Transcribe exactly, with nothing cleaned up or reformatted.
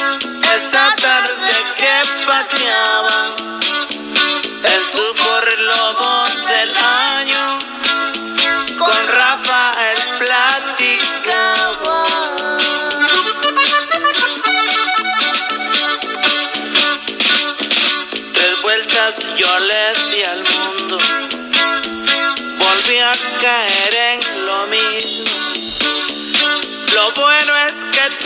esa tarde que paseaba en su Ford Lobo del año, con Rafael platicaba. Tres vueltas yo le di al mundo, volví a caer en lo mismo. Lo bueno es que